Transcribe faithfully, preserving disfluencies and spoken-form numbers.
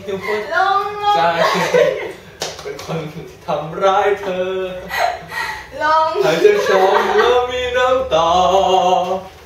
หัวลงลใจงเป็นคนที่ทำร้ายเธอลงหายใจชมแล้วมีน้ำตา